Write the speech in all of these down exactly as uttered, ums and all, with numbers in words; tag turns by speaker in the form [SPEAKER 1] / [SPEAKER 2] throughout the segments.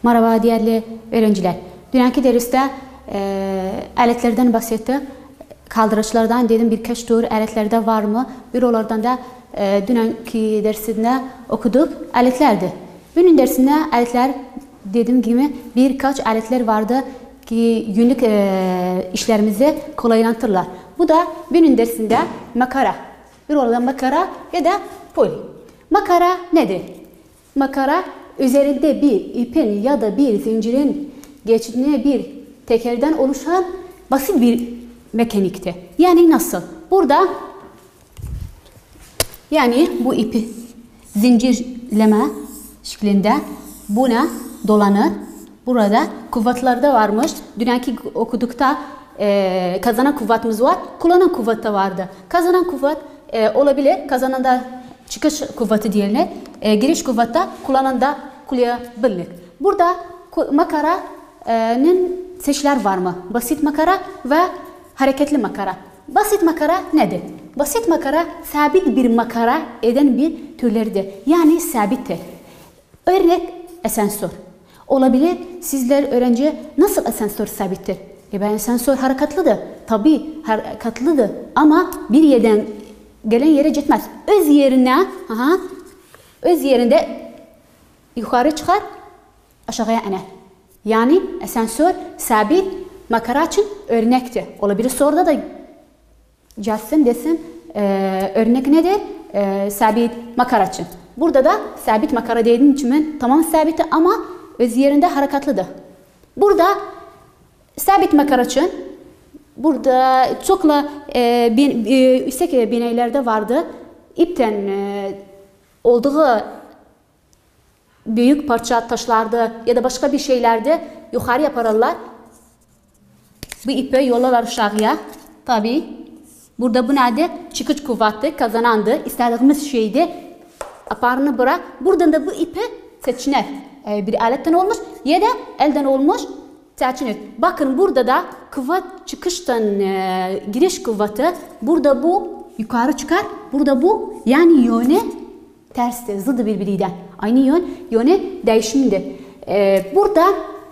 [SPEAKER 1] Merhaba değerli öğrenciler. Dünkü derste e, aletlerden bahsetti. Kaldırıçlardan dedim birkaç tür aletlerde var mı? Bir onlardan da e, dünkü dersinde okuduk. Aletlerdi. Bugün dersinde aletler dediğim gibi birkaç aletler vardı ki günlük e, işlerimizi kolaylandırırlar. Bu da bugün dersinde makara. Bir oradan makara ya da poli. Makara nedir? Makara üzerinde bir ipin ya da bir zincirin geçtiği bir tekerden oluşan basit bir mekanikti. Yani nasıl? Burada yani bu ipi zincirleme şeklinde buna dolanır. Burada kuvvetler de varmış. Dünkü okudukta e, kazanan kuvvetimiz var. Kullanan kuvvet de vardı. Kazanan kuvvet e, olabilir. Kazanan da çıkış kuvveti diyelim. E, giriş kuvvette kullanan da kullanabilir. Burada makaranın seçiler var mı? Basit makara ve hareketli makara. Basit makara nedir? Basit makara sabit bir makara eden bir türleridir. Yani sabittir. Örnek asansör. Olabilir. Sizler öğrenci nasıl asansör sabittir? E ben asansör hareketlidir. Tabii hareketlidir ama bir yerden gelen yere gitmez. Öz yerine, aha, öz yerinde yukarı çıkar, aşağıya iner. Yani asansör sabit makara için örnektir. Olabilir soruda da yazsın desin e, örnek nedir? E, sabit makara için. Burada da sabit makara dediğim için tamam sabit ama öz yerinde hareketlidir. Burada sabit makara için burada çokla e, bin, e, yüksek binalarda vardı. İpten e, olduğu büyük parça taşlarda ya da başka bir şeylerde yukarı yaparlar. Bu ipi yollarlar aşağıya. Tabi burada bu nedir? Çıkış kuvveti kazanandı. İstediğimiz şeydi. Aparını bırak. Buradan da bu ipi seçilir. Ee, bir aletten olmuş ya da elden olmuş seçilir. Bakın burada da kuvvet çıkıştan e, giriş kuvveti. Burada bu yukarı çıkar. Burada bu yani yönü terstir. Zıddı birbirinden. Aynı yön, yönü değişimdir. Ee, burada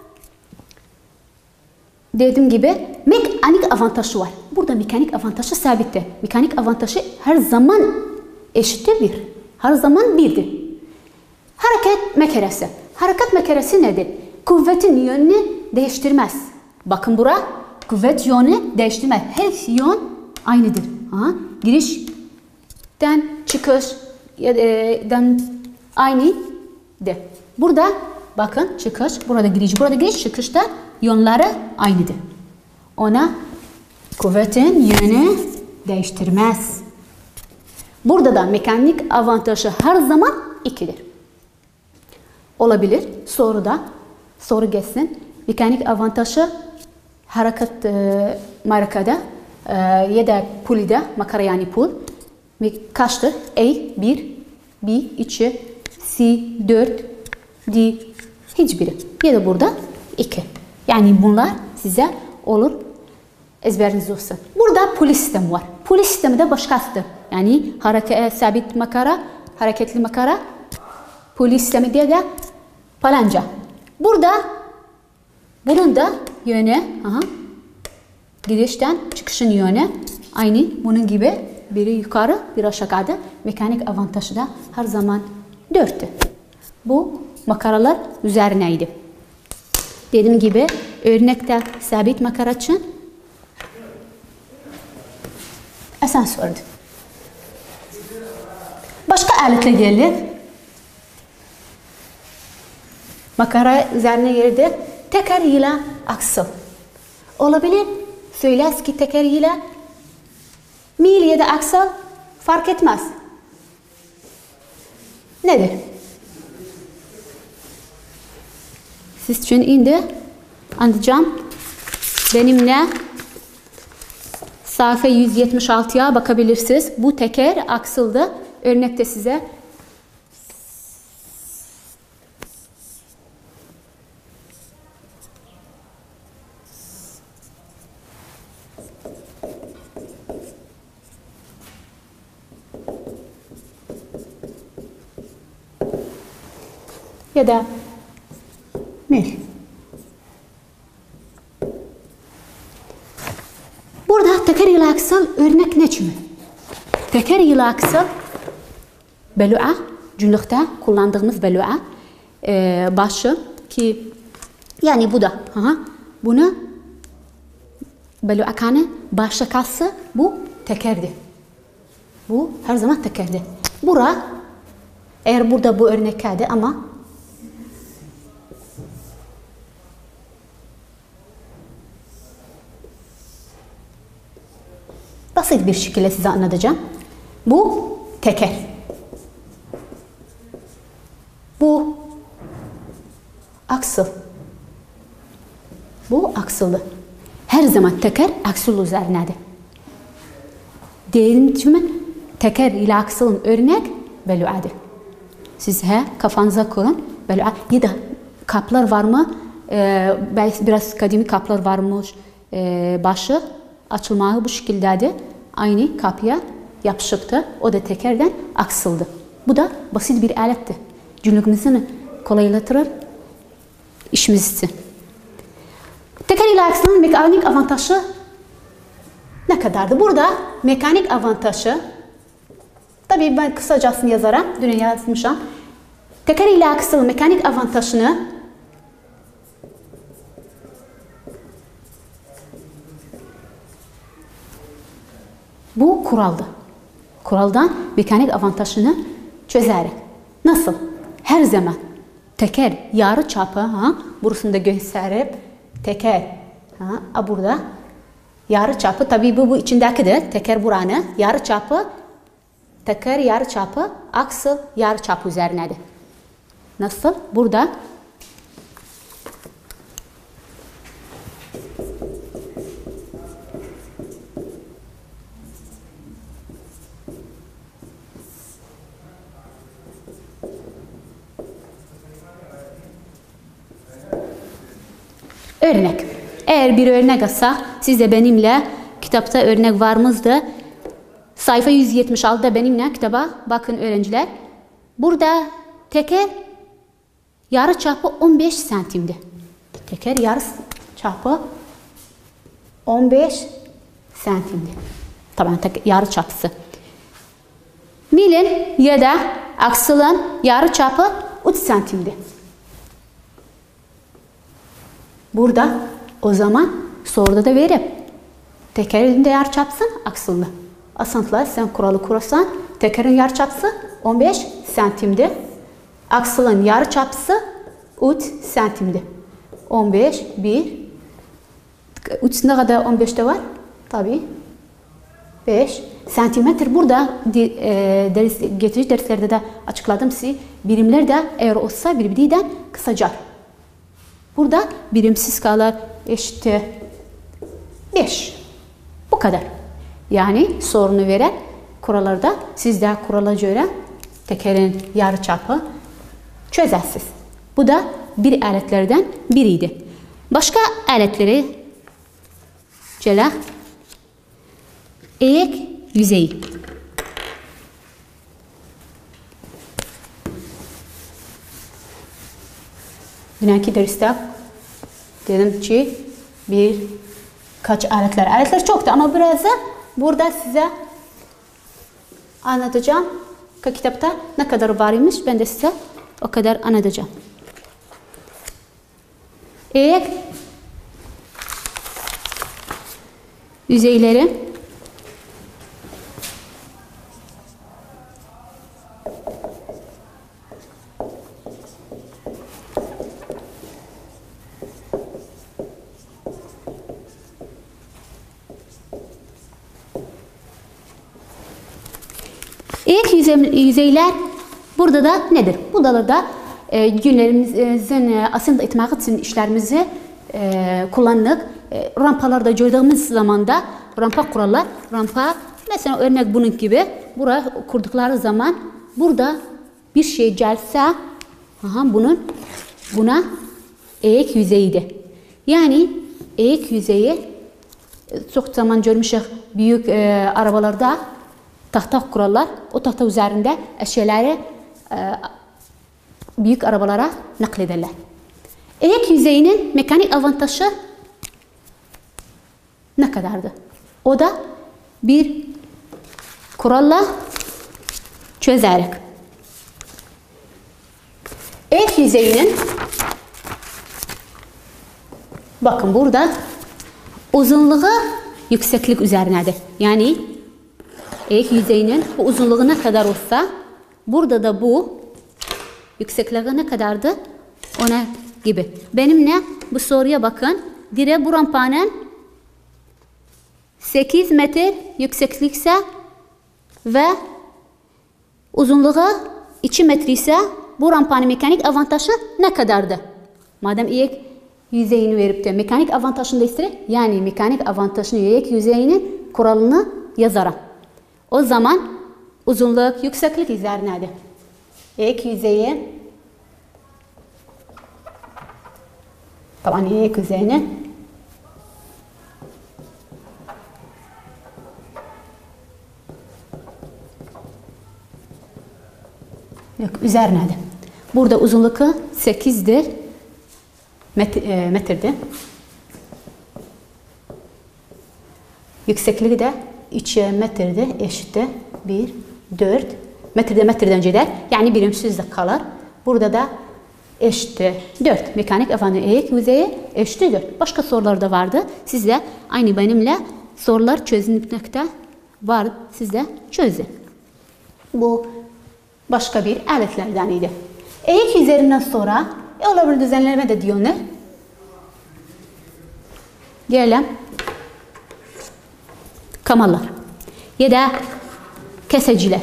[SPEAKER 1] dediğim gibi mekanik avantajı var. Burada mekanik avantajı sabittir. Mekanik avantajı her zaman eşittir. Her zaman birdir. Hareket mekaresi. Hareket mekaresi nedir? Kuvvetin yönünü değiştirmez. Bakın bura kuvvet yönü değiştirmez. Her yön aynıdır. Ha? Girişten çıkışdan aynıdır. Burada bakın çıkış, burada giriş, burada giriş çıkışta yönleri aynıdır. Ona kuvvetin yönü değiştirmez. Burada da mekanik avantajı her zaman ikidir. Olabilir. Soruda soru geçsin. Mekanik avantajı hareket e, marakada e, ya da pulide makara yani pul kaçtır? A bir, B iki, C dört, D hiçbiri. Ya da burada iki. Yani bunlar size olur. Ezberiniz olsun. Burada pul sistemi var. Pul sistemi de başkasıdır. Yani hareket, sabit makara, hareketli makara, pul sistemi diye de falanca. Burada bunun da yönü, aha, girişten çıkışın yönü aynı bunun gibi biri yukarı, biri aşağıda. Mekanik avantajı da her zaman dörttü. Bu makaralar üzerineydi. Dediğim gibi örnekte sabit makara için asansördü. Başka aletle gelir. Makara üzerine yerde teker ile aksıl. Olabilir. Söylersin ki teker ile mil ya da aksıl fark etmez. Nedir? Siz için indi anlayacağım. Benimle sayfa yüz yetmiş altıya bakabilirsiniz. Bu teker aksıldı. Örnekte size ya da mil. Burada teker ile aksal örnek ne kimi? Teker ile aksal belu'a, cümlükte kullandığımız belu'a e, başı ki yani bu da ha, bunu belu'a kanı başta kalsa bu tekerdi. Bu her zaman tekerdi. Bura eğer burada bu örnek geldi ama basit bir şekilde size anlatacağım. Bu teker. Bu aksıl. Bu aksıldı. Her zaman teker aksıl üzerindedir. Diyelim ki teker ile aksılın örnek belu'adır. Siz he kafanıza koyun. Belu'a ya da kaplar var mı? Ee, biraz kadimi kaplar varmış. Ee, başı açılmağı bu şekildeydi. Aynı kapıya yapışıktı. O da tekerden aksıldı. Bu da basit bir aletti. Cümlemizi kolaylaştırır işimiz için. Teker ile aksılın mekanik avantajı ne kadardı? Burada mekanik avantajı, tabii ben kısacasını yazarım, dün yazmışım. Teker ile aksılın mekanik avantajını bu kuraldı. Kuraldan mekanik avantajını çözerek. Nasıl? Her zaman teker yarı çapı, ha, burasını da gösterip teker, ha, burada yarı çapı, tabii bu, bu içindekidir. Teker buranı, yarı çapı, teker yarı çapı, aksıl yarı çapı üzerinedir. Nasıl? Burada örnek. Eğer bir örnek alsa, siz de benimle kitapta örnek var mıydı? Sayfa yüz yetmiş altıda benimle kitaba bakın öğrenciler. Burada teker yarı çapı on beş santimdi. Teker yarı çapı on beş santimdi. Tabii yarı çapısı. Milin ya da aksılın yarı çapı üç santimdi. Burada o zaman soruda da verip tekerin de yarıçapısı aksıldı. Aslında sen kuralı kurarsan tekerin yarıçapısı on beş santimdi. Aksılın yarıçapısı üç santimdi. on beş, bir. üç ne kadar on beşte var? Tabii. beş santimetre. Burada e, ders, getirici derslerde de açıkladım size. Birimler de eğer olsa birbirinden kısaca. Burada birimsiz kalır eşittir beş. Bu kadar. Yani sorunu veren kurallarda siz de kurala göre tekerin yarıçapı çözersiniz. Bu da bir aletlerden biriydi. Başka aletleri cela eğik yüzeyi. Dünkü derste dedim ki bir kaç aletler. Aletler çoktu ama biraz da burada size anlatacağım. Kitapta ne kadar varmış ben de size o kadar anlatacağım. Eğik yüzeyleri eğik yüzeyler burada da nedir? Bu da e, günlerimizin e, aslında etmek için işlerimizi e, kullandık. E, rampalarda gördüğümüz zamanda rampa kurallar, rampa mesela örnek bunun gibi buraya kurdukları zaman burada bir şey gelse aha, bunun buna eğik yüzeyidir. Yani eğik yüzeyi çok zaman görmüşük büyük e, arabalarda tahta kurallar, o tahta üzerinde eşyaları e, büyük arabalara naklederler. Eğik yüzeyinin mekanik avantajı ne kadardı? O da bir kuralla çözerek. Eğik yüzeyinin, bakın burada uzunluğu yükseklik üzerinedir. Yani eğik yüzeyinin bu uzunluğu ne kadar olsa, burada da bu yüksekliği ne kadardı? Ona gibi. Benimle bu soruya bakın. Dire bu rampanın sekiz metre yükseklikse ve uzunluğu iki metre ise bu rampanın mekanik avantajı ne kadardı? Madem eğik yüzeyini verip de mekanik avantajını da ister, yani mekanik avantajını eğik yüzeyinin kuralını yazarım. O zaman uzunluk yükseklik üzerinedir. Eğik yüzeyi taban eğik yüzeyinin yok üzerinedir. Burada uzunluğu sekizdir. Met e, metrdir. Yüksekliği de üç metrdir. Eşittir bir, dört. Metrede metreden gider. Yani birimsizlik kalır. Burada da eşittir dört. Mekanik avantajı eğik yüzeyi eşittir dört. Başka sorular da vardı. Siz de aynı benimle sorular çözülmekte var. Siz de çözün. Bu başka bir aletlerden idi. Eğik yüzeyinden sonra e, olabilir düzenleme de diyor ne? Gelelim kamallar ya da keseciler.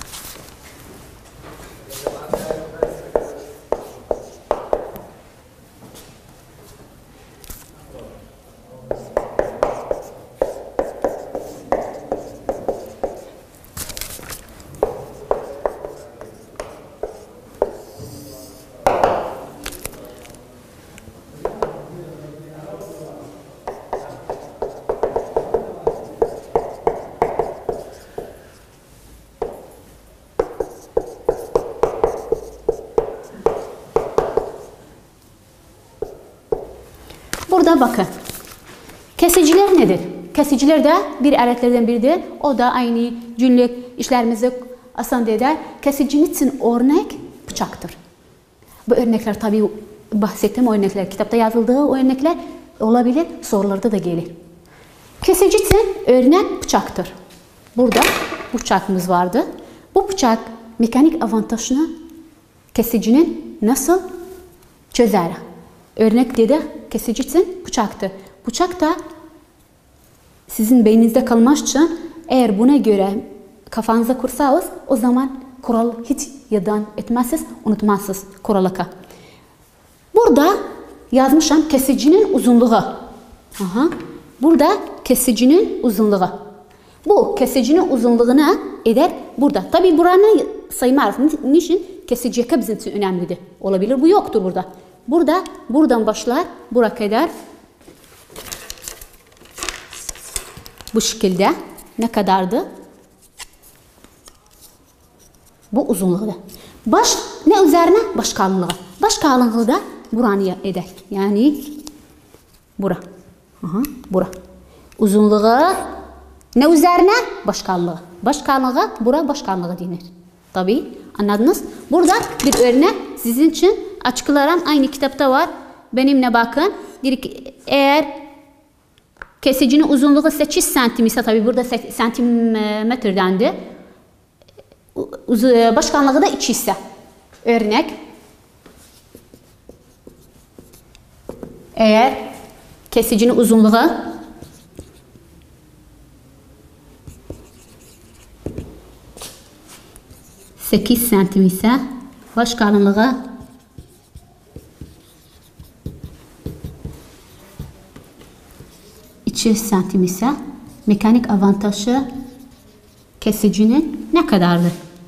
[SPEAKER 1] Burada bakın. Kesiciler nedir? Kesiciler de bir aletlerden biridir. O da aynı günlük işlerimizi asan eder. Kesicinin için örnek bıçaktır. Bu örnekler tabii bahsettiğim örnekler, kitapta yazıldığı örnekler olabilir, sorularda da gelir. Kesici için örnek bıçaktır. Burada bıçağımız vardı. Bu bıçak mekanik avantajını kesicinin nasıl çözer? Örnek dedi, kesici için bıçaktır. Bıçak da sizin beyninizde kalmak için eğer buna göre kafanıza kursanız o zaman kural hiç yadan etmezsiniz, unutmazsınız kuralı. Burada yazmışım kesicinin uzunluğu. Aha. Burada kesicinin uzunluğu. Bu kesicinin uzunluğuna eder burada. Tabi buranı saymarız. Niçin? Kesici yaka bizim için önemlidir. Olabilir bu yoktur burada. Burada buradan başlar buraya kadar bu şekilde ne kadardı? Bu uzunluğu. Baş ne üzerine? Baş kalınlığı. Baş kalınlığı da buranı eder. Yani bura. Aha, bura. Uzunluğu ne üzerine? Baş kalınlığı. Baş kalınlığı bura baş kalınlığı denir. Tabii anladınız? Burada bir örnek sizin için açıklarım aynı kitapta var. Benimle bakın. Eğer kesicinin uzunluğu sekiz santim ise tabii burada santimetredendi. Başkanlığı da iki ise. Örnek. Eğer kesicinin uzunluğu sekiz santim ise baş kalınlığı iki santim ise mekanik avantajı kesicinin ne kadardır?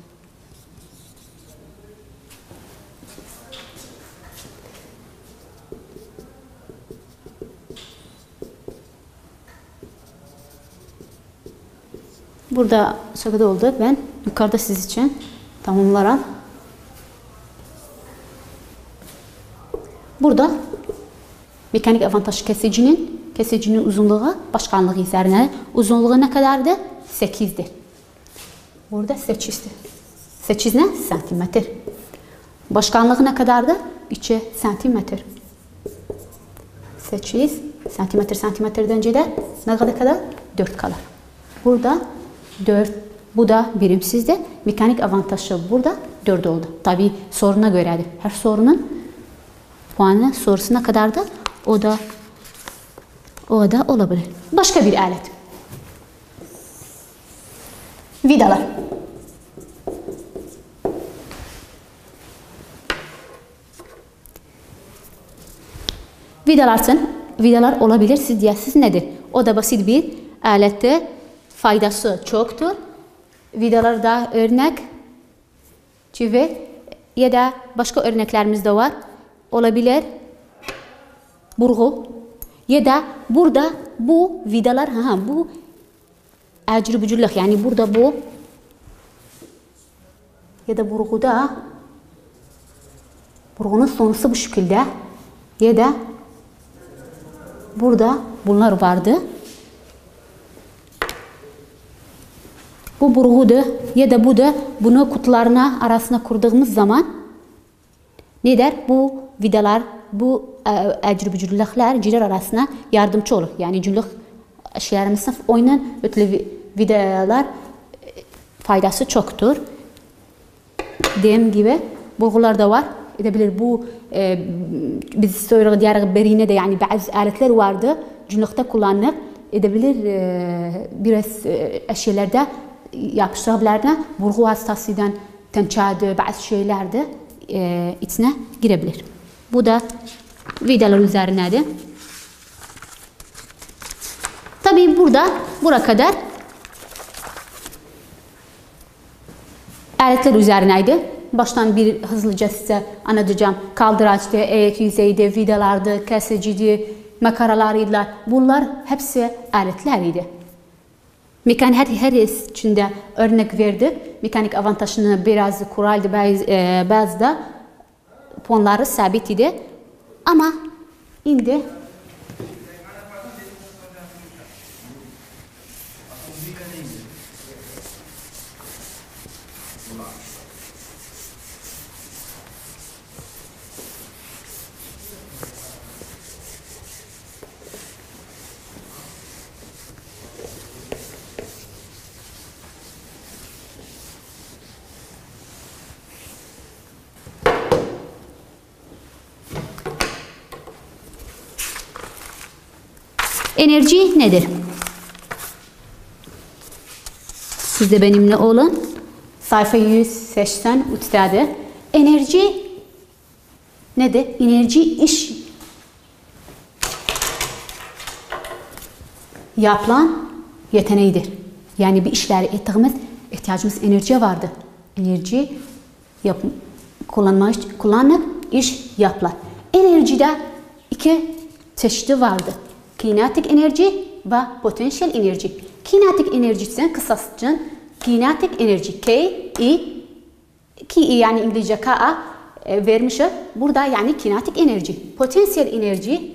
[SPEAKER 1] Burada şakada oldu. Ben yukarıda siz için tamamlarım. Burada Mekanik avantaj kesicinin kesicinin uzunluğu başkanlığı üzerine. Uzunluğu ne kadardı? sekizdir. Burada sekizdir. sekiz ne? Santimetre. Başkanlığı ne kadardı? üçe santimetre. sekiz santimetre santimetreden önce de ne kadar? dört kalır. Burada dört. Bu da birimsizdi. Mekanik avantajı burada dört oldu. Tabii soruna göreydi. Her sorunun puanı sorusuna kadar da o da o da olabilir. Başka bir alet. Vidalar. Vidalarsın. Vidalar olabilir. Siz diyesiz nedir? O da basit bir alette, faydası çoktur. Vidalarda örnek çivi ya da başka örneklerimiz de var. Olabilir. Burgu ya da burada bu vidalar ha bu acrıbıcılık, yani burada bu ya da burguda burgunun sonusu bu şekilde ya da burada bunlar vardı. Bu burgudu ya da bu da bunu kutularına arasına kurduğumuz zaman ne der? Bu vidalar, bu acrıbıcılıklar ciler arasına yardımcı olur. Yani cülük şeylerimizin oyunun ötülü vidalar faydası çoktur. Dediğim gibi burgular da var. Edebilir bu e, biz söylüyoruz diğer berine de, yani bazı aletler vardı. Cülükte kullanılır. Edebilir e, biraz e, eşyalarda yapıştırabilirler. Burgu vasıtasıyla tençadı, bazı şeylerde e, içine girebilir. Bu da vidalar üzerineydi. Tabii burada buraya kadar aletler üzerineydi. Baştan bir hızlıca size anlatacağım. Kaldıraçtı, eğik yüzeydi, vidalardı, kesiciydi, makaralarıydılar. Bunlar hepsi aletleriydi. Mekanik her, her içinde örnek verdi. Mekanik avantajını biraz kuraldı, bazı, e, bazı da puanları sabit idi. Ama şimdi enerji nedir? Siz de benimle olun. Sayfa yüz seksen üç'te. Enerji nedir? Enerji iş yapılan yeteneğidir. Yani bir işleri ettiğimiz ihtiyacımız enerjiye vardı. Enerji yap kullanmak, kullanıp iş yapılar. Enerjide iki çeşidi vardı. Kinetik enerji ve potansiyel enerji. Kinetik enerjisi kısaca kinetik enerji K, I, K, I yani İngilizce K, A e, vermişim. Burada yani kinetik enerji. Potansiyel enerji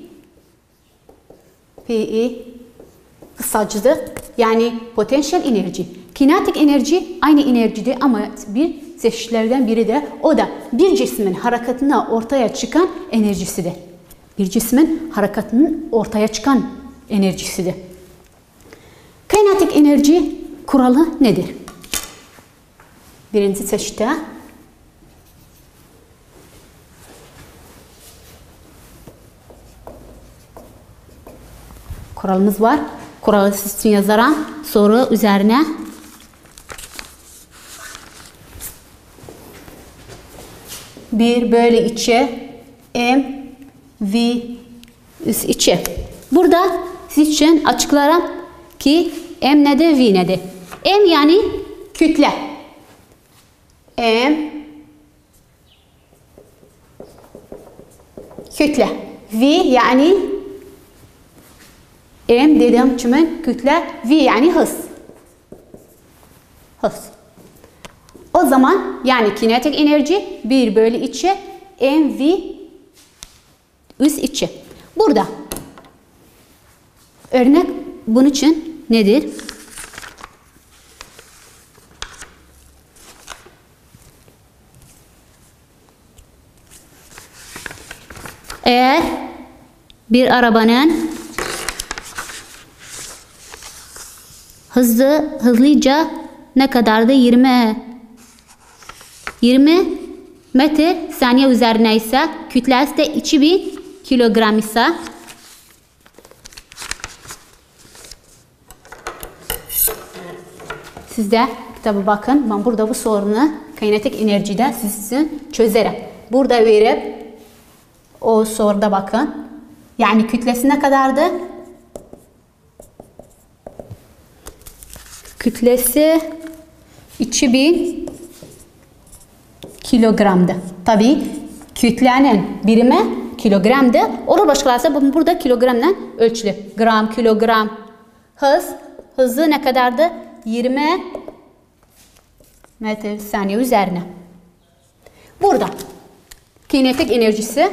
[SPEAKER 1] P, I kısacıdır. Yani potansiyel enerji. Kinetik enerji aynı enerjidir ama bir çeşitlerden biri de o da bir cismin hareketine ortaya çıkan enerjisidir. Bir cismin hareketinin ortaya çıkan enerjisidir. Kinetik enerji kuralı nedir? Birinci çeşitte kuralımız var. Kuralı siz için yazarım. Soru üzerine bir bölü iki M V üst içi. Burada siz için açıklarım ki M nedir, V nedir? M yani kütle. M kütle. V yani M dediğim için kütle, V yani hız. Hız. O zaman yani kinetik enerji bir bölü iki M V üst içi. Burada. Örnek bunun için nedir? Eğer bir arabanın hızlı hızlıca ne kadardı? yirmi yirmi metre saniye üzerine ise kütlesi de iki bin kilogram ise siz de kitaba bakın. Ben burada bu sorunu kinetik enerjide sizin çözerim. Burada verip o soruda bakın. Yani kütlesi ne kadardı? Kütlesi iki bin kilogramdı. Tabii kütlenin birimi kilogramdı. Onu başkalarsa burada kilogramla ölçülü. Gram, kilogram. Hız. Hızı ne kadardı? yirmi metre saniye üzerine. Burada kinetik enerjisi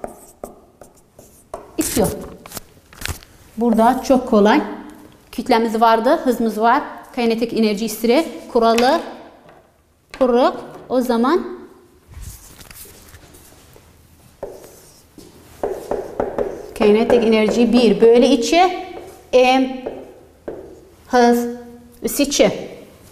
[SPEAKER 1] istiyor. Burada çok kolay. Kütlemiz vardı, hızımız var. Kinetik enerji istiyor. Kuralı kuru. O zaman kinetik enerji bir bölü iki m hız üs iki.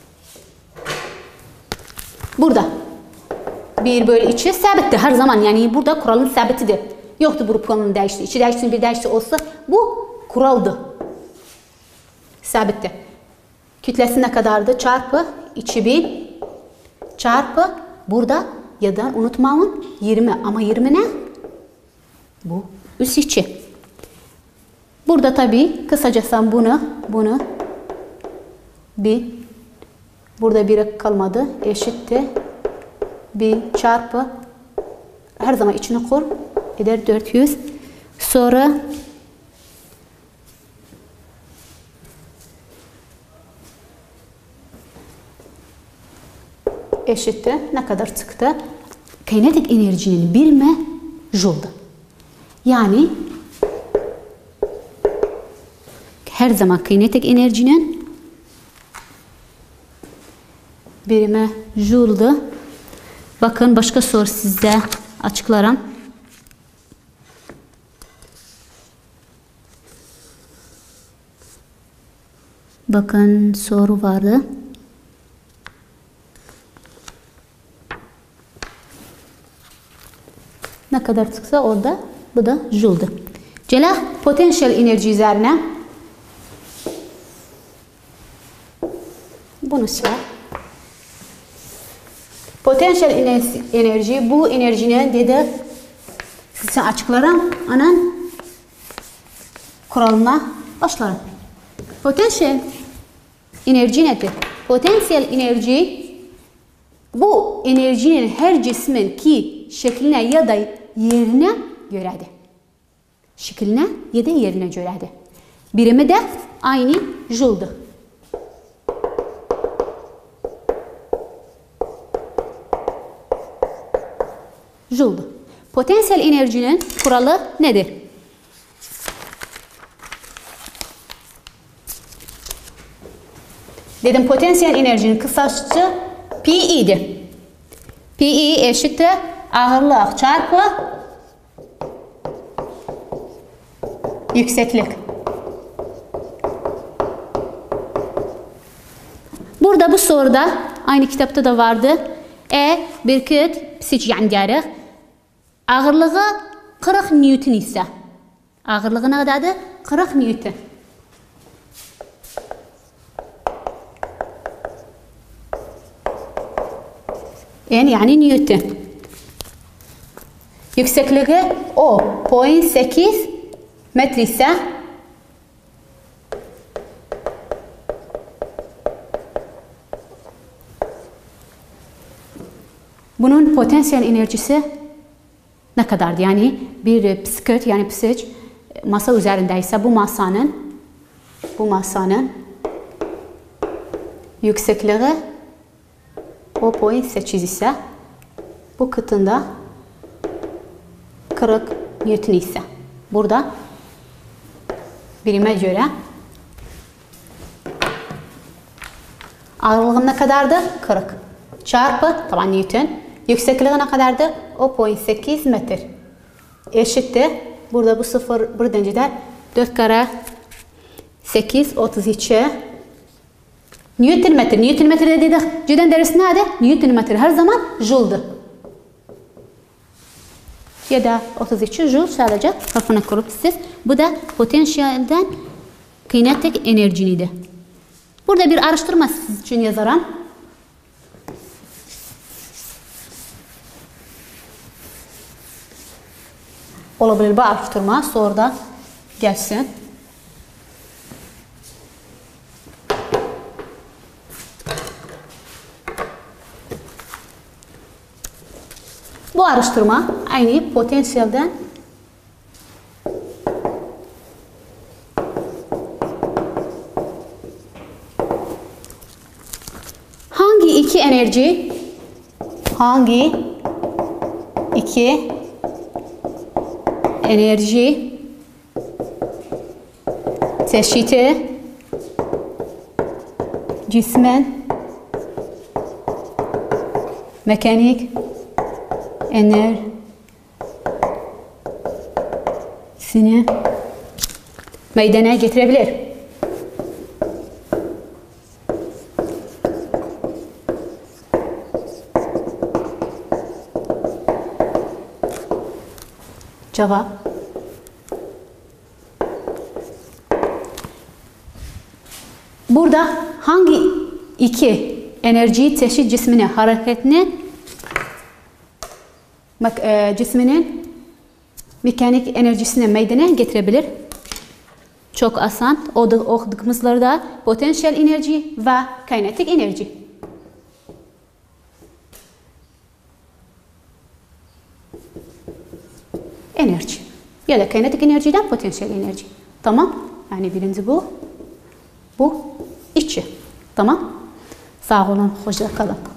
[SPEAKER 1] Burada bir bölü iki sabittir her zaman. Yani burada kuralın sabitidir. Yoktu bu kuralın değişti. İki değişti, bir değişti olsa bu kuraldı. Sabitti. Kütlesi ne kadardı? Çarpı iki bin çarpı burada ya da unutmayın yirmi ama yirmi ne? Bu üs iki. Burada tabii kısacası bunu bunu bir burada bir kalmadı. Eşittir. Bir çarpı her zaman içine kur eder dört yüz. Sonra eşittir. Ne kadar çıktı? Kinetik enerjinin birimi joul'du. Yani her zaman kinetik enerjinin birimi joul'du. Bakın başka soru sizde açıklarım. Bakın soru vardı. Ne kadar çıksa orada bu da joule'du. Celah potansiyel enerji üzerine bunu sor. Potansiyel enerji bu enerjinin dedi size açıklarım. Anan kuralına başlarım. Potansiyel enerji nedir? Potansiyel enerji bu enerjinin her cismin ki şekline ya da yerine göredir. Şekline ya da yerine göredir. Birimi de aynı joule'dur. Joule'dur. Potansiyel enerjinin kuralı nedir? Dedim potansiyel enerjinin kısaca P'dir. P eşittir ağırlık çarpı yükseklik. Burada bu soruda aynı kitapta da vardı. E bir kit psich yani garıq. Ağırlığı qırx newton ise ağırlığı ne kadardır? qırx newton. En yani newton. Yüksekliği o nokta sekiz metre ise bunun potansiyel enerjisi ne kadardı? Yani bir bisiklet yani psich masa üzerindeyse bu masanın bu masanın yüksekliği o nokta sekiz ise bu kıtında qırx newton ise Burada birime göre ağırlığı ne kadardı? kırk. Çarpı taban Newton. Yüksekliği ne kadardı? on nokta sekiz metre. Eşittir. Burada bu sıfır buradan gider. dört kare sekiz otuz iki Newton metre. Newton metre dedik. Cüden derisi nerede? Newton metre her zaman joul'dur. Ya da otuz iki joule sadece harfini kurup siz. Bu da potansiyelden kinetik enerjiydi. Burada bir araştırma siz için yazarım. Olabilir bu araştırma sonra da gelsin. Bu araştırma aynı potansiyelden hangi iki enerji hangi iki enerji çeşidi cismen mekanik enerjisini meydana getirebilir. Cevap burada hangi iki enerji çeşit cismini hareketini cisminin mekanik enerjisini meydana getirebilir? Çok asan. Okuduğumuzlarda potansiyel enerji ve kinetik enerji. Enerji. Ya da kinetik enerjiden potansiyel enerji. Tamam. Yani birinci bu. Bu iki. Tamam. Sağ olun. Hoşça kalın.